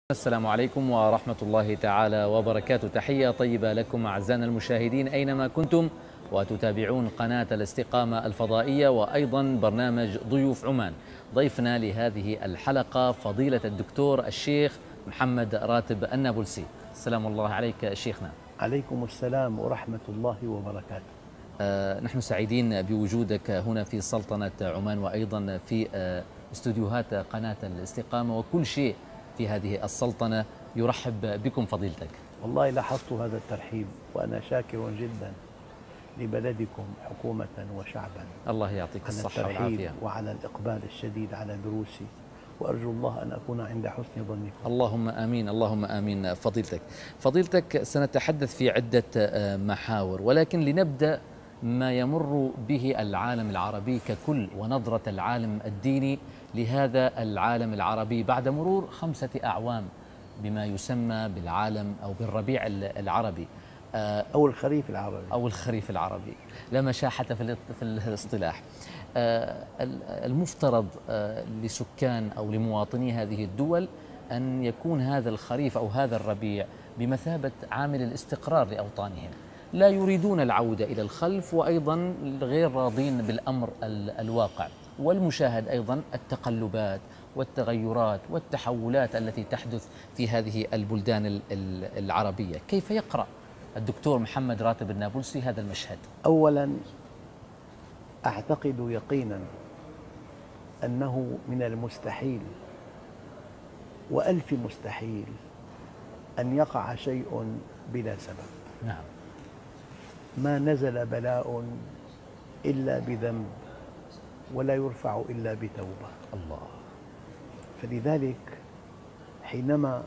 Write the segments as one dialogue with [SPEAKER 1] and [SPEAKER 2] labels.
[SPEAKER 1] السلام عليكم ورحمة الله تعالى وبركاته. تحية طيبة لكم أعزائنا المشاهدين أينما كنتم وتتابعون قناة الاستقامة الفضائية وأيضا برنامج ضيوف عمان. ضيفنا لهذه الحلقة فضيلة الدكتور الشيخ محمد راتب النابلسي. السلام الله عليك شيخنا.
[SPEAKER 2] عليكم السلام ورحمة الله وبركاته.
[SPEAKER 1] نحن سعيدين بوجودك هنا في سلطنة عمان وأيضا في استوديوهات قناة الاستقامة، وكل شيء في هذه السلطنة يرحب بكم فضيلتك.
[SPEAKER 2] والله لاحظت هذا الترحيب وأنا شاكر جدا لبلدكم حكومة وشعبا
[SPEAKER 1] الله يعطيك الصحة والعافية
[SPEAKER 2] وعلى الإقبال الشديد على دروسي، وأرجو الله أن أكون عند حسن ظنكم.
[SPEAKER 1] اللهم آمين اللهم آمين. فضيلتك سنتحدث في عدة محاور، ولكن لنبدأ ما يمر به العالم العربي ككل ونظرة العالم الديني لهذا العالم العربي بعد مرور 5 أعوام بما يسمى بالعالم أو بالربيع العربي
[SPEAKER 2] أو الخريف العربي
[SPEAKER 1] أو الخريف العربي، لا مشاحة في الاصطلاح. المفترض لسكان أو لمواطني هذه الدول أن يكون هذا الخريف أو هذا الربيع بمثابة عامل الاستقرار لأوطانهم، لا يريدون العودة إلى الخلف، وأيضا غير راضين بالأمر الواقع والمشاهد، أيضا التقلبات والتغيرات والتحولات التي تحدث في هذه البلدان العربية. كيف يقرأ الدكتور محمد راتب النابلسي هذا المشهد؟
[SPEAKER 2] أولا أعتقد يقينا أنه من المستحيل وألف مستحيل أن يقع شيء بلا سبب.
[SPEAKER 1] نعم.
[SPEAKER 2] ما نزل بلاء إلا بذنب ولا يرفع إلا بتوبة.
[SPEAKER 1] الله.
[SPEAKER 2] فلذلك حينما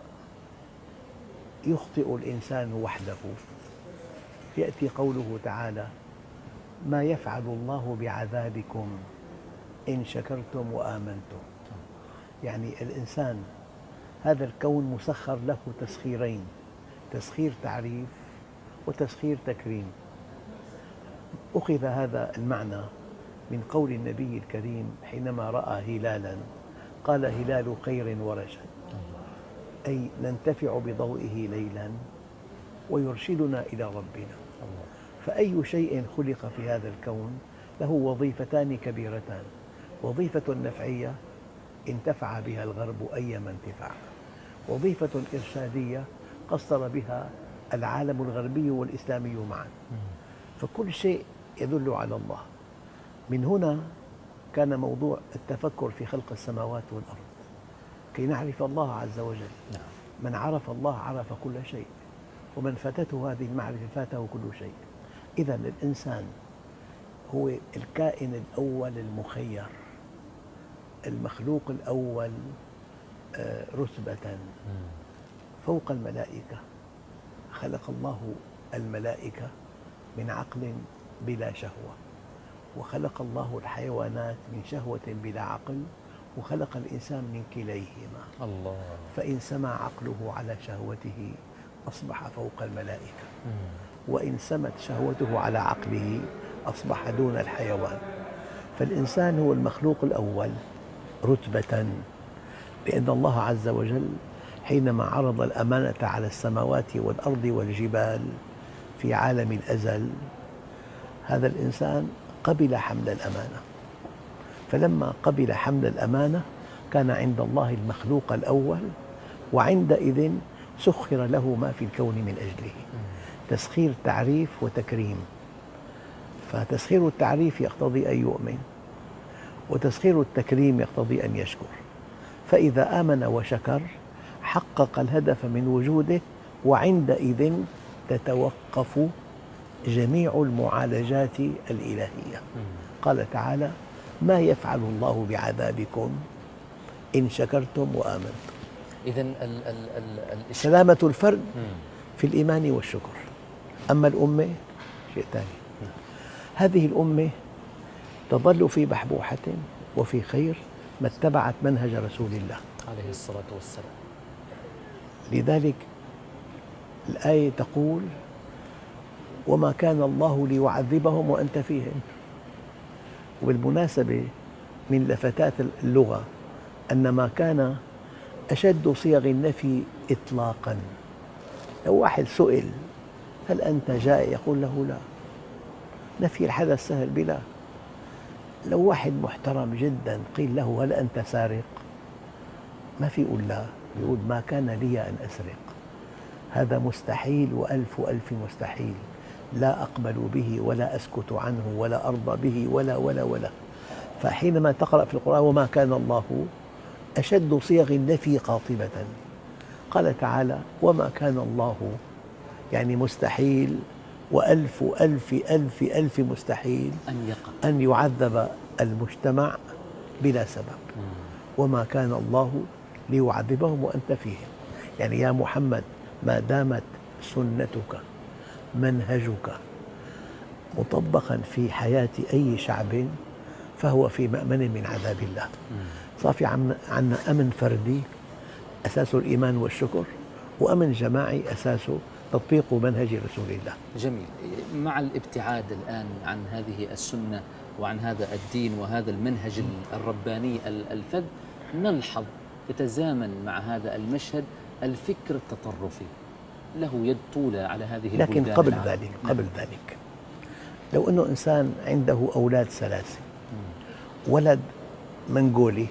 [SPEAKER 2] يخطئ الإنسان وحده يأتي قوله تعالى: ما يفعل الله بعذابكم إن شكرتم وآمنتم. يعني الإنسان هذا الكون مسخر له تسخيرين: تسخير تعريف وتسخير تكريم. أخذ هذا المعنى من قول النبي الكريم حينما رأى هلالا قال: هلال خير ورشد، أي ننتفع بضوئه ليلا ويرشدنا إلى ربنا. فأي شيء خلق في هذا الكون له وظيفتان كبيرتان: وظيفة نفعية انتفع بها الغرب أيما انتفاع، وظيفة إرشادية قصر بها العالم الغربي والإسلامي معا. فكل شيء يدل على الله. من هنا كان موضوع التفكر في خلق السماوات والأرض كي نعرف الله عز وجل. من عرف الله عرف كل شيء، ومن فاتته هذه المعرفة فاته كل شيء. إذا الإنسان هو الكائن الأول المخير، المخلوق الأول رتبة فوق الملائكة. خلق الله الملائكة من عقل بلا شهوة، وخلق الله الحيوانات من شهوة بلا عقل، وخلق الإنسان من كليهما.
[SPEAKER 1] الله.
[SPEAKER 2] فإن سمى عقله على شهوته أصبح فوق الملائكة، وإن سمت شهوته على عقله أصبح دون الحيوان. فالإنسان هو المخلوق الأول رتبة، لأن الله عز وجل حينما عرض الأمانة على السماوات والأرض والجبال في عالم الأزل، هذا الإنسان قبل حمل الأمانة. فلما قبل حمل الأمانة كان عند الله المخلوق الأول، وعندئذ سخر له ما في الكون من أجله. تسخير تعريف وتكريم. فتسخير التعريف يقتضي أن يؤمن، وتسخير التكريم يقتضي أن يشكر. فإذا آمن وشكر حقق الهدف من وجوده، وعندئذ تتوقف جميع المعالجات الإلهية. قال تعالى: ما يفعل الله بعذابكم إن شكرتم وآمنتم.
[SPEAKER 1] إذن
[SPEAKER 2] سلامة الفرد في الإيمان والشكر، أما الأمة شيء ثاني. هذه الأمة تظل في بحبوحة وفي خير ما اتبعت منهج رسول الله
[SPEAKER 1] عليه الصلاة والسلام.
[SPEAKER 2] لذلك الآية تقول: وما كان الله ليعذبهم وأنت فيهم. وبالمناسبة من لفتات اللغة أن ما كان أشد صيغ النفي إطلاقا. لو واحد سئل هل أنت جائع يقول له لا. نفي الحدث سهل بلا. لو واحد محترم جدا قيل له هل أنت سارق، ما في يقول لا، يقول ما كان لي أن أسرق، هذا مستحيل وألف ألف مستحيل، لا أقبل به ولا أسكت عنه ولا أرضى به ولا ولا ولا. فحينما تقرأ في القرآن وما كان الله أشد صيغ النفي قاطبة. قال تعالى وما كان الله، يعني مستحيل وألف ألف ألف ألف مستحيل أن يعذب المجتمع بلا سبب. وما كان الله ليعذبهم وأنت فيهم. يعني يا محمد ما دامت سنتك منهجك مطبقا في حياة أي شعب فهو في مأمن من عذاب الله. صافي عنا أمن فردي أساسه الإيمان والشكر، وأمن جماعي أساسه تطبيق منهج رسول الله.
[SPEAKER 1] جميل. مع الابتعاد الآن عن هذه السنة وعن هذا الدين وهذا المنهج الرباني الفذ، نلحظ يتزامن مع هذا المشهد الفكر التطرفي له يد طولة على هذه البلدان.
[SPEAKER 2] لكن قبل ذلك لو أنه إنسان عنده أولاد ثلاثة، ولد منغولي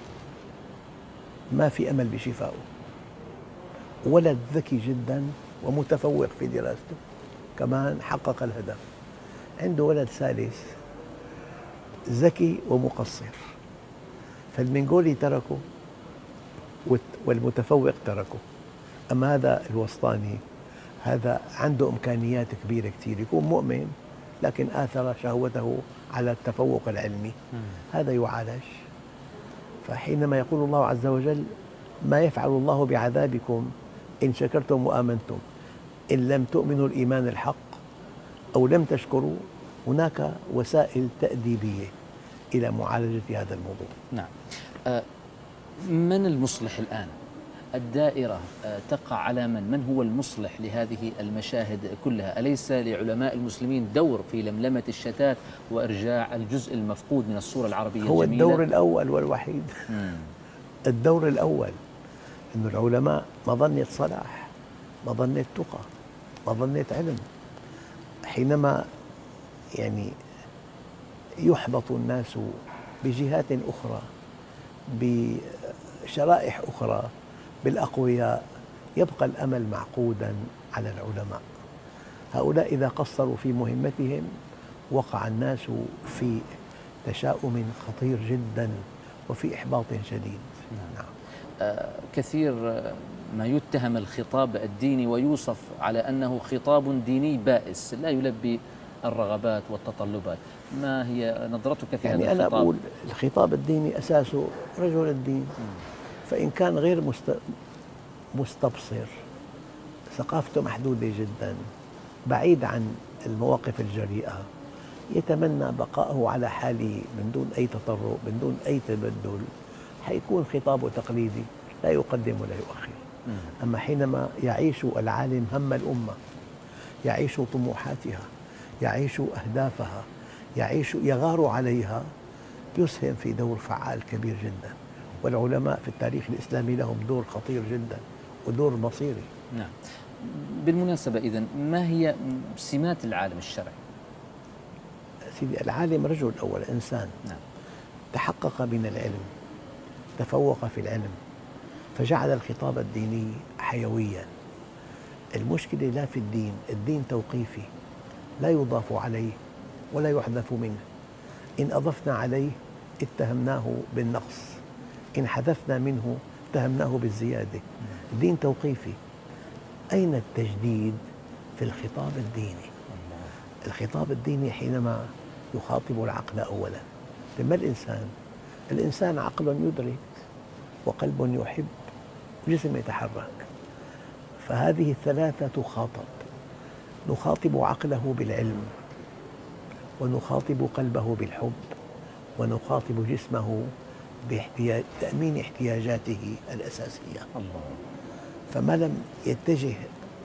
[SPEAKER 2] ما في أمل بشفائه، ولد ذكي جدا ومتفوق في دراسته كمان حقق الهدف، عنده ولد ثالث ذكي ومقصر، فالمنغولي تركه والمتفوق تركه. أما هذا الوسطاني هذا عنده إمكانيات كبيرة كثير، يكون مؤمن لكن آثر شهوته على التفوق العلمي، هذا يعالج. فحينما يقول الله عز وجل ما يفعل الله بعذابكم إن شكرتم وآمنتم إن لم تؤمنوا الإيمان الحق أو لم تشكروا، هناك وسائل تأديبية إلى معالجة هذا الموضوع.
[SPEAKER 1] نعم. من المصلح الآن؟ الدائرة تقع على من هو المصلح لهذه المشاهد كلها؟ أليس لعلماء المسلمين دور في لملمة الشتات وإرجاع الجزء المفقود من الصورة العربية
[SPEAKER 2] هو
[SPEAKER 1] الجميلة؟
[SPEAKER 2] الدور الأول والوحيد. الدور الأول أن العلماء مظنة صلاح، مظنة تقى، مظنة علم. حينما يعني يحبط الناس بجهات أخرى بشرائح أخرى بالأقوياء، يبقى الأمل معقودا على العلماء. هؤلاء إذا قصروا في مهمتهم وقع الناس في تشاؤم خطير جدا وفي إحباط شديد.
[SPEAKER 1] نعم. كثير ما يتهم الخطاب الديني ويوصف على أنه خطاب ديني بائس لا يلبي الرغبات والتطلبات. ما هي نظرتك في هذا الخطاب؟
[SPEAKER 2] أنا أقول الخطاب الديني أساسه رجل الدين، فإن كان غير مستبصر، ثقافته محدودة جدا، بعيد عن المواقف الجريئة، يتمنى بقاءه على حاله من دون أي تطرق، من دون أي تبدل، حيكون خطابه تقليدي لا يقدم ولا يؤخر. أما حينما يعيش العالم هم الأمة، يعيش طموحاتها، يعيش أهدافها، يغار عليها، يسهم في دور فعال كبير جدا. والعلماء في التاريخ الإسلامي لهم دور خطير جدا ودور مصيري.
[SPEAKER 1] نعم. بالمناسبة إذن ما هي سمات العالم الشرعي؟
[SPEAKER 2] سيدي العالم رجل أول إنسان. نعم. تحقق من العلم، تفوق في العلم، فجعل الخطاب الديني حيويا. المشكلة لا في الدين، الدين توقيفي لا يضاف عليه ولا يحذف منه. إن أضفنا عليه اتهمناه بالنقص، إن حذفنا منه اتهمناه بالزيادة. الدين توقيفي. أين التجديد في الخطاب الديني؟ الخطاب الديني حينما يخاطب العقل أولا. ما الإنسان عقل يدرك وقلب يحب وجسم يتحرك، فهذه الثلاثة تخاطب. نخاطب عقله بالعلم، ونخاطب قلبه بالحب، ونخاطب جسمه بتأمين احتياجاته الأساسية. الله. فما لم يتجه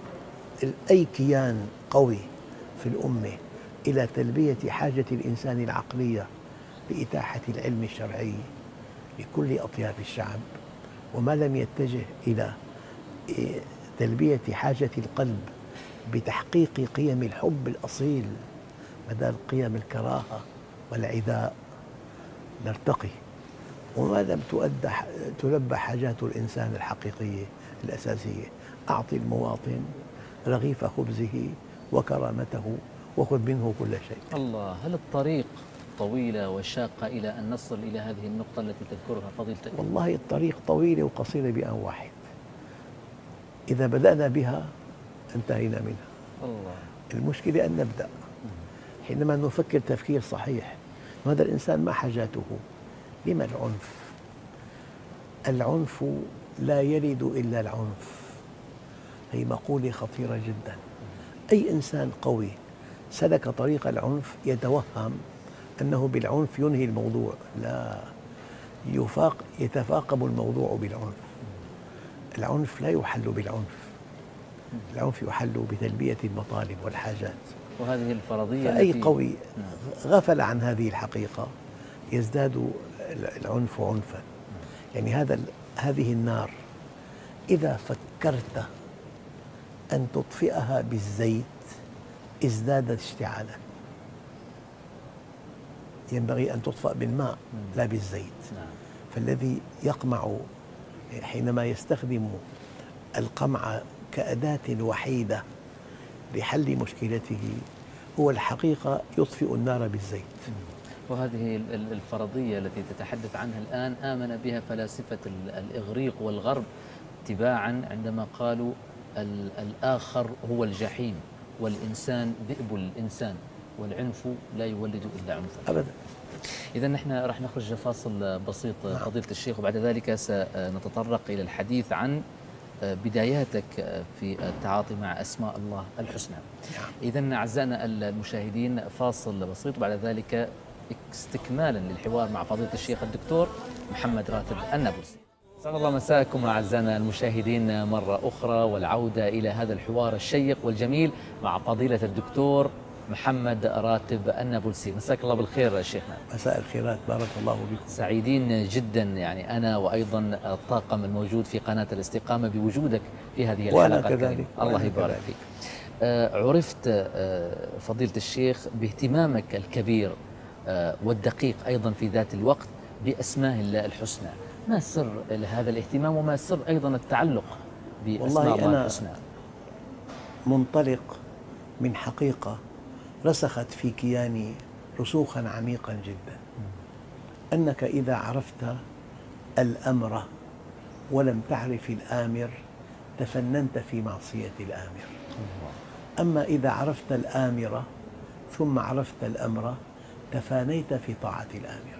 [SPEAKER 2] أي كيان قوي في الأمة إلى تلبية حاجة الإنسان العقلية بإتاحة العلم الشرعي لكل أطياف الشعب، وما لم يتجه إلى تلبية حاجة القلب بتحقيق قيم الحب الأصيل بدل قيم الكراهة والعداء نرتقي. وما لم تلبى حاجات الإنسان الحقيقية الأساسية، أعطي المواطن رغيف خبزه وكرامته وخذ منه كل شيء.
[SPEAKER 1] الله، هل الطريق طويلة وشاقة إلى أن نصل إلى هذه النقطة التي تذكرها فضيلتك؟
[SPEAKER 2] والله الطريق طويلة وقصيرة بآن واحد، إذا بدأنا بها انتهينا منها.
[SPEAKER 1] الله.
[SPEAKER 2] المشكلة أن نبدأ، حينما نفكر تفكير صحيح هذا الإنسان ما حاجاته. لما العنف؟ العنف لا يلد إلا العنف، هي مقولة خطيرة جدا. أي إنسان قوي سلك طريق العنف يتوهم أنه بالعنف ينهي الموضوع، لا، يتفاقم الموضوع بالعنف. العنف لا يحل بالعنف، العنف يحل بتلبية المطالب والحاجات.
[SPEAKER 1] وهذه الفرضية
[SPEAKER 2] فأي قوي غفل عن هذه الحقيقة يزداد العنف عنفا. يعني هذه النار إذا فكرت أن تطفئها بالزيت ازدادت اشتعالا. ينبغي أن تطفأ بالماء لا بالزيت. فالذي يقمع حينما يستخدم القمع كأداة وحيدة لحل مشكلته هو الحقيقة يطفئ النار بالزيت.
[SPEAKER 1] وهذه الفرضية التي تتحدث عنها الآن آمن بها فلاسفة الإغريق والغرب تباعا عندما قالوا الآخر هو الجحيم والإنسان ذئب الإنسان والعنف لا يولد إلا عنفا.
[SPEAKER 2] أبدا.
[SPEAKER 1] إذا نحن راح نخرج فاصل بسيط فضيلة الشيخ، وبعد ذلك سنتطرق إلى الحديث عن بداياتك في التعاطي مع أسماء الله الحسنى. إذا أعزائنا المشاهدين فاصل بسيط، وبعد ذلك استكمالا للحوار مع فضيلة الشيخ الدكتور محمد راتب النابلسي. سعد الله مساءكم أعزائنا المشاهدين مرة أخرى، والعودة إلى هذا الحوار الشيق والجميل مع فضيلة الدكتور محمد راتب النابلسي. مساك الله بالخير شيخنا.
[SPEAKER 2] مساء الخيرات، بارك الله بكم.
[SPEAKER 1] سعيدين جدا يعني أنا وأيضا الطاقم الموجود في قناة الاستقامة بوجودك في هذه الحلقة.
[SPEAKER 2] وأنا كذلك.
[SPEAKER 1] الله يبارك فيك. عرفت فضيلة الشيخ باهتمامك الكبير والدقيق أيضا في ذات الوقت بأسماء الله الحسنى. ما سر هذا الاهتمام وما سر أيضا التعلق بأسماء الله الحسنى؟
[SPEAKER 2] منطلق من حقيقة رسخت في كياني رسوخا عميقا جدا، أنك إذا عرفت الأمر ولم تعرف الآمر تفننت في معصية الآمر. أما إذا عرفت الآمر ثم عرفت الأمر تفانيت في طاعة الآمر.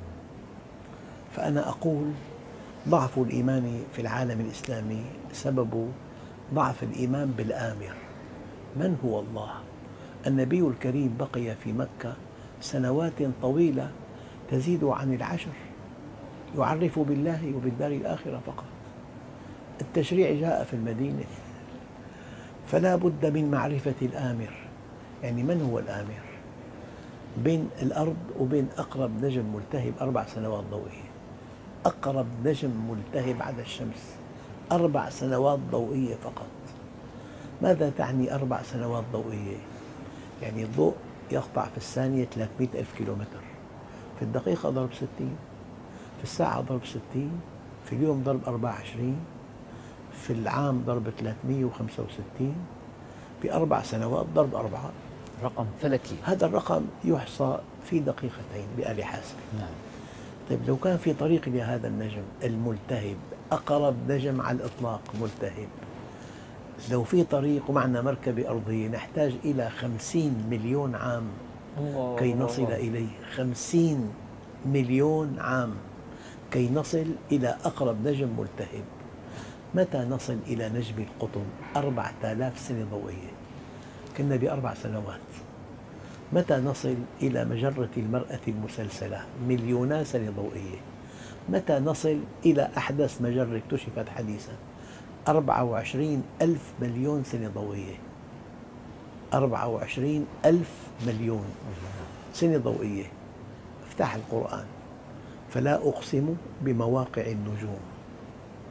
[SPEAKER 2] فأنا أقول ضعف الإيمان في العالم الإسلامي سبب ضعف الإيمان بالآمر. من هو الله؟ النبي الكريم بقي في مكة سنوات طويلة تزيد عن 10، يعرف بالله وبالدار الآخرة فقط. التشريع جاء في المدينة، فلا بد من معرفة الآمر. يعني من هو الآمر؟ بين الأرض وبين أقرب نجم ملتهب 4 سنوات ضوئية. أقرب نجم ملتهب على الشمس 4 سنوات ضوئية فقط. ماذا تعني 4 سنوات ضوئية؟ يعني الضوء يقطع في الثانية 300,000 كيلومتر، في الدقيقة ضرب 60، في الساعة ضرب 60، في اليوم ضرب 24، في العام ضرب 365، ب4 سنوات ضرب 4.
[SPEAKER 1] رقم فلكي.
[SPEAKER 2] هذا الرقم يحصى في دقيقتين بآلة حاسبة.
[SPEAKER 1] نعم.
[SPEAKER 2] طيب لو كان في طريق لهذا النجم الملتهب، أقرب نجم على الإطلاق ملتهب، لو في طريق ومعنا مركبة أرضية نحتاج إلى 50 مليون عام كي نصل إليه. 50 مليون عام كي نصل إلى أقرب نجم ملتهب. متى نصل إلى نجم القطب؟ 4000 سنة ضوئية، كنا ب4 سنوات. متى نصل إلى مجرة المرأة المسلسلة؟ 2,000,000 سنة ضوئية. متى نصل إلى أحدث مجرة اكتشفت حديثا؟ 24,000 مليون سنة ضوئية. 24,000 مليون سنة ضوئية. افتح القرآن: فلا أقسم بمواقع النجوم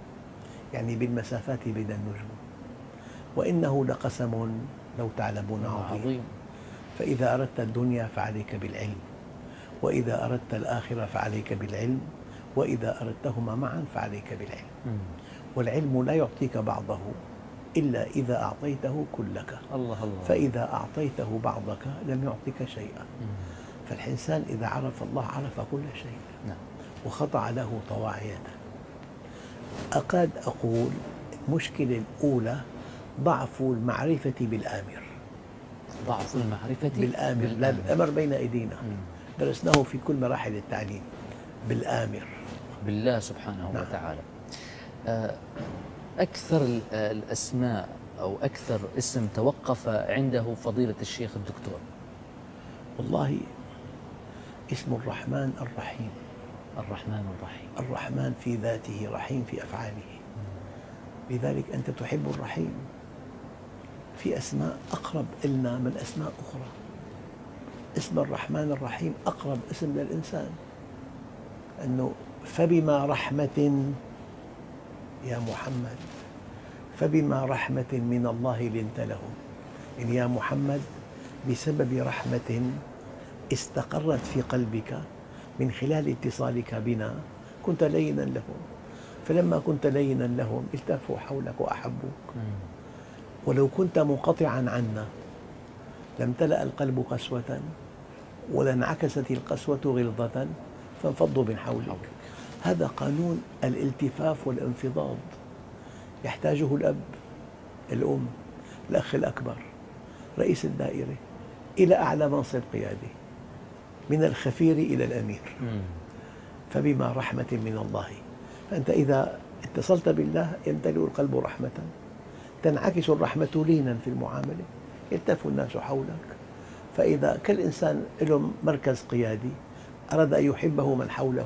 [SPEAKER 2] يعني بالمسافات بين النجوم. وإنه لقسم لو تعلمون عظيم. فإذا أردت الدنيا فعليك بالعلم، وإذا أردت الآخرة فعليك بالعلم، وإذا أردتهما معا فعليك بالعلم. والعلم لا يعطيك بعضه إلا إذا أعطيته كلك.
[SPEAKER 1] الله الله.
[SPEAKER 2] فإذا أعطيته بعضك لم يعطيك شيئا. فالإنسان إذا عرف الله عرف كل شيء.
[SPEAKER 1] نعم.
[SPEAKER 2] وخضع له طواعية. أكاد أقول المشكلة الأولى ضعف المعرفة بالآمر.
[SPEAKER 1] ضعف المعرفة
[SPEAKER 2] بالآمر. لا، الأمر بين أيدينا. درسناه في كل مراحل التعليم. بالآمر،
[SPEAKER 1] بالله سبحانه
[SPEAKER 2] نعم.
[SPEAKER 1] وتعالى. أكثر الأسماء أو أكثر اسم توقف عنده فضيلة الشيخ الدكتور؟
[SPEAKER 2] والله اسم الرحمن الرحيم.
[SPEAKER 1] الرحمن الرحيم.
[SPEAKER 2] الرحمن في ذاته، رحيم في أفعاله. لذلك أنت تحب الرحيم. في أسماء أقرب إلنا من أسماء أخرى. اسم الرحمن الرحيم أقرب اسم للإنسان، أنه فبما رحمة يا محمد، فبما رحمة من الله لنت لهم. يعني يا محمد بسبب رحمة استقرت في قلبك من خلال اتصالك بنا كنت لينا لهم، فلما كنت لينا لهم التفوا حولك وأحبوك. ولو كنت منقطعا عنا لامتلأ القلب قسوة ولانعكست القسوة غلظة فانفضوا من حولك. هذا قانون الالتفاف والانفضاض يحتاجه الأب، الأم، الأخ الأكبر، رئيس الدائرة، إلى أعلى منصب قيادي، من الخفير إلى الأمير. فبما رحمة من الله. فأنت إذا اتصلت بالله يمتلئ القلب رحمة، تنعكس الرحمة لينا في المعاملة، يلتف الناس حولك. فإذا كل إنسان له مركز قيادي أراد أن يحبه من حوله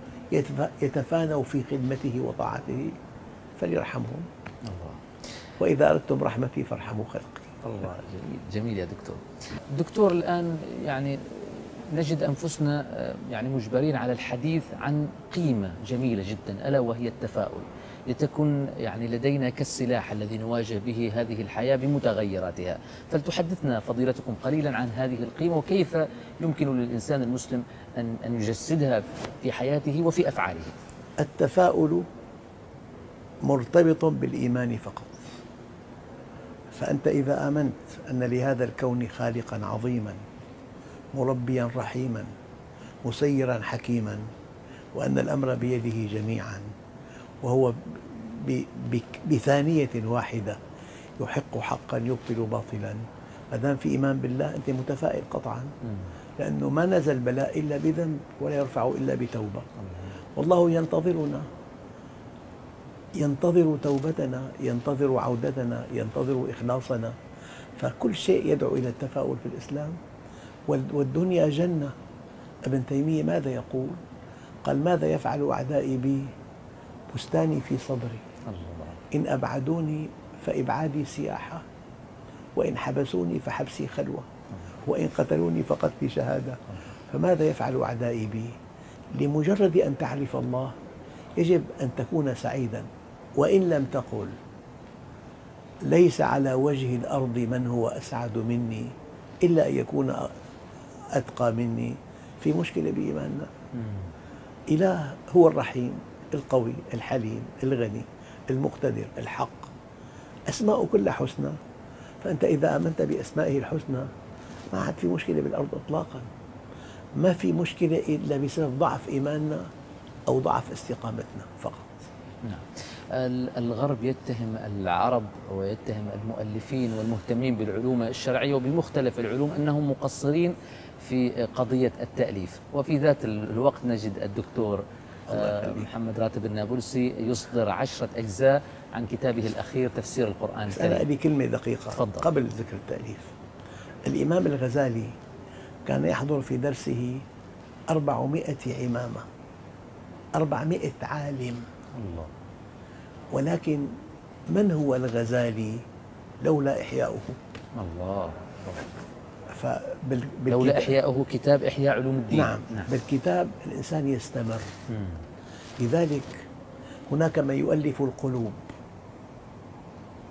[SPEAKER 2] يتفانوا في خدمته وطاعته فليرحمهم.
[SPEAKER 1] الله.
[SPEAKER 2] وإذا أردتم رحمتي فارحموا خلقي.
[SPEAKER 1] الله، جميل جميل يا دكتور. دكتور، الآن يعني نجد أنفسنا يعني مجبرين على الحديث عن قيمة جميلة جدا ألا وهي التفاؤل، لتكن يعني لدينا كالسلاح الذي نواجه به هذه الحياة بمتغيراتها. فلتحدثنا فضيلتكم قليلا عن هذه القيمة وكيف يمكن للإنسان المسلم أن يجسدها في حياته وفي أفعاله.
[SPEAKER 2] التفاؤل مرتبط بالإيمان فقط. فأنت إذا آمنت أن لهذا الكون خالقا عظيما مربيا رحيما مسيرا حكيما، وأن الأمر بيده جميعا، وهو بثانية واحدة يحق حقا يبطل باطلا، ما دام في إيمان بالله أنت متفائل قطعا، لأنه ما نزل بلاء إلا بذنب ولا يرفع إلا بتوبة. والله ينتظرنا، ينتظر توبتنا، ينتظر عودتنا، ينتظر إخلاصنا. فكل شيء يدعو إلى التفاؤل في الإسلام. والدنيا جنة. ابن تيمية ماذا يقول؟ قال: ماذا يفعل أعدائي بي؟ بستاني في صدري. إن أبعدوني فإبعادي سياحة، وإن حبسوني فحبسي خلوة، وإن قتلوني فقتلي شهادة. فماذا يفعل أعدائي بي؟ لمجرد أن تعرف الله يجب أن تكون سعيدا، وإن لم تقل ليس على وجه الأرض من هو أسعد مني إلا أن يكون أتقى مني. في مشكلة بإيماننا. إله هو الرحيم القوي الحليم الغني المقتدر الحق، أسماء كلها حسنى. فأنت إذا آمنت بأسمائه الحسنى ما عاد في مشكلة بالأرض إطلاقا. ما في مشكلة إلا بسبب ضعف إيماننا أو ضعف استقامتنا فقط.
[SPEAKER 1] نعم. الغرب يتهم العرب ويتهم المؤلفين والمهتمين بالعلوم الشرعية وبمختلف العلوم أنهم مقصرين في قضية التأليف، وفي ذات الوقت نجد الدكتور محمد راتب النابلسي يصدر 10 أجزاء عن كتابه الأخير تفسير القرآن الكريم.
[SPEAKER 2] أنا لي كلمة دقيقة
[SPEAKER 1] تفضل.
[SPEAKER 2] قبل ذكر التأليف. الإمام الغزالي كان يحضر في درسه 400 عمامة، 400 عالم.
[SPEAKER 1] الله.
[SPEAKER 2] ولكن من هو الغزالي لولا إحياؤه؟
[SPEAKER 1] الله.
[SPEAKER 2] لولا
[SPEAKER 1] إحياؤه كتاب إحياء علوم الدين.
[SPEAKER 2] نعم. بالكتاب الإنسان يستمر. لذلك هناك من يؤلف القلوب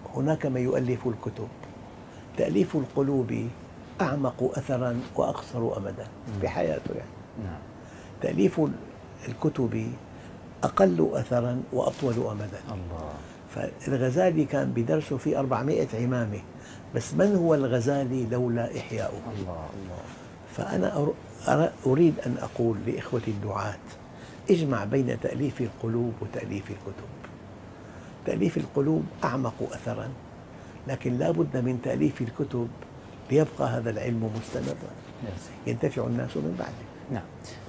[SPEAKER 2] هناك من يؤلف الكتب. تأليف القلوب أعمق أثرا وأقصر أمدا في حياته يعني.
[SPEAKER 1] نعم.
[SPEAKER 2] تأليف الكتب أقل أثرا وأطول أمدا.
[SPEAKER 1] الله.
[SPEAKER 2] فالغزالي كان بدرسه في 400 عمامة، بس من هو الغزالي لولا إحياؤه؟
[SPEAKER 1] الله الله.
[SPEAKER 2] فأنا أريد أن أقول لإخوتي الدعاة: اجمع بين تأليف القلوب وتأليف الكتب. تأليف القلوب أعمق أثرا، لكن لا بد من تأليف الكتب ليبقى هذا العلم مستمرا ينتفع الناس من بعده.
[SPEAKER 1] نعم.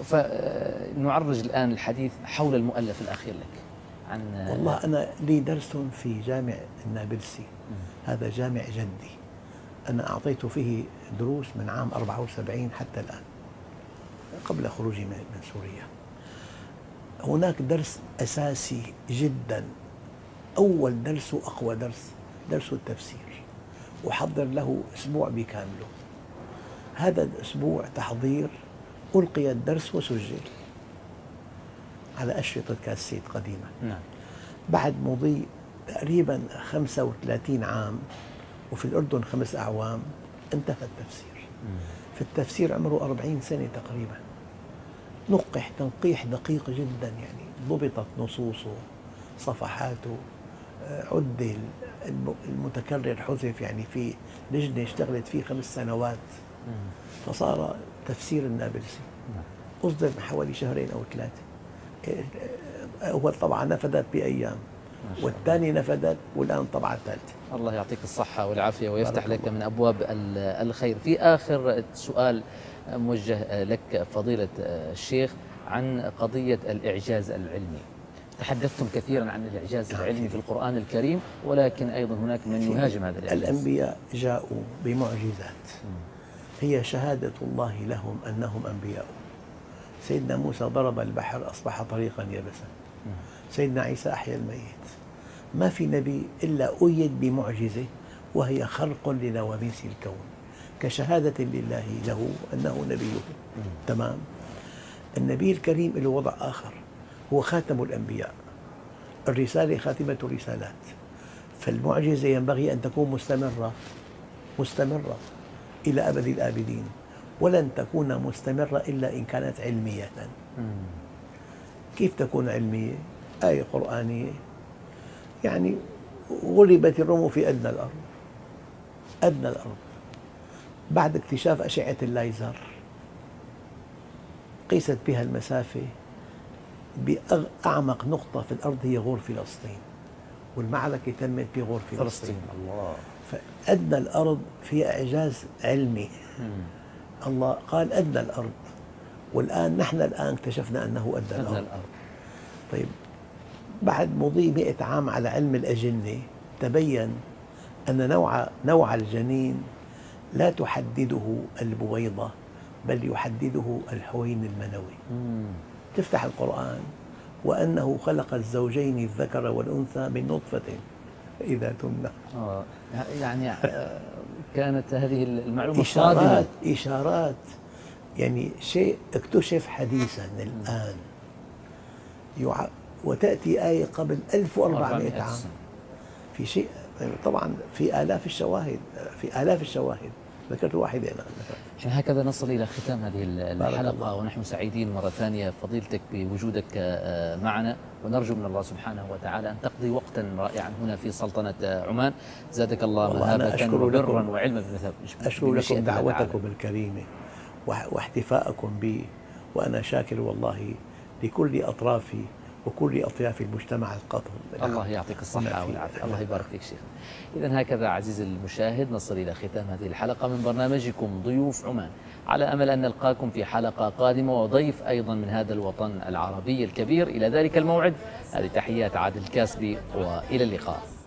[SPEAKER 1] فنعرج الآن الحديث حول المؤلف الأخير لك عن
[SPEAKER 2] والله أنا لي درس في جامع النابلسي، هذا جامع جدي، أنا أعطيت فيه دروس من عام 74 حتى الآن قبل خروجي من سوريا. هناك درس أساسي جدا، أول درس وأقوى درس، درس التفسير، أحضر له أسبوع بكامله. هذا الأسبوع تحضير، ألقي الدرس وسجل على أشرطة كاسيت قديمة.
[SPEAKER 1] نعم.
[SPEAKER 2] بعد مضي تقريبا 35 عام، وفي الأردن 5 أعوام، انتهى التفسير. في التفسير عمره 40 سنة تقريبا، نقح تنقيح دقيق جدا، يعني ضبطت نصوصه، صفحاته، عدل، المتكرر حذف، يعني في لجنة اشتغلت فيه 5 سنوات، فصار تفسير النابلسي. أصدر من حوالي 2 أو 3 شهور. أول طبعة نفذت بأيام، والثاني نفذت، والآن طبعة الثالثة.
[SPEAKER 1] الله يعطيك الصحة والعافية ويفتح لك من أبواب الخير. في آخر سؤال موجه لك فضيلة الشيخ عن قضية الإعجاز العلمي. تحدثتم كثيرا عن الإعجاز العلمي في القرآن الكريم، ولكن أيضا هناك من يهاجم هذا الإعجاز.
[SPEAKER 2] الأنبياء جاءوا بمعجزات هي شهادة الله لهم أنهم أنبياء. سيدنا موسى ضرب البحر أصبح طريقا يبسا، سيدنا عيسى أحيا الميت. ما في نبي إلا أيد بمعجزة، وهي خرق لنواميس الكون، كشهادة لله له أنه نبيه. تمام. النبي الكريم له وضع آخر، هو خاتم الأنبياء، الرسالة خاتمة الرسالات، فالمعجزة ينبغي أن تكون مستمرة إلى أبد الآبدين، ولن تكون مستمرة إلا إن كانت علمية. كيف تكون علمية؟ آية قرآنية، يعني غلبت الروم في أدنى الأرض بعد اكتشاف أشعة الليزر، قيست بها المسافة بأعمق نقطة في الأرض هي غور فلسطين، والمعركة تمت بغور فلسطين.
[SPEAKER 1] الله.
[SPEAKER 2] فأدنى الأرض فيها إعجاز علمي. الله قال أدنى الأرض، والآن نحن اكتشفنا أنه أدنى الأرض. طيب، بعد مضي 100 عام على علم الأجنة، تبين أن نوع الجنين لا تحدده البويضة، بل يحدده الحوين المنوي. تفتح القرآن: وأنه خلق الزوجين الذكر والأنثى من نطفة إذا تمنى.
[SPEAKER 1] يعني كانت هذه المعلومة
[SPEAKER 2] إشارات، يعني شيء اكتشف حديثا الآن، وتأتي آية قبل 1400 عام في شيء. طبعا في آلاف الشواهد، ذكرت واحدة أنا.
[SPEAKER 1] يعني هكذا نصل إلى ختام هذه الحلقة، ونحن سعيدين مرة ثانية فضيلتك بوجودك معنا، ونرجو من الله سبحانه وتعالى أن تقضي وقتا رائعا هنا في سلطنة عمان. زادك الله مهابة وبرا وعلما بمثابة.
[SPEAKER 2] أشكر لكم دعوتكم الكريمة واحتفاءكم بي، وأنا شاكر والله لكل أطرافي وكل أطياف المجتمع القطري.
[SPEAKER 1] الله يعطيك الصحة والعافية. الله يبارك فيك شيخ. إذا هكذا عزيزي المشاهد نصل إلى ختام هذه الحلقة من برنامجكم ضيوف عمان، على أمل أن نلقاكم في حلقة قادمة وضيف أيضا من هذا الوطن العربي الكبير. إلى ذلك الموعد، هذه تحيات عادل الكاسبي، وإلى اللقاء.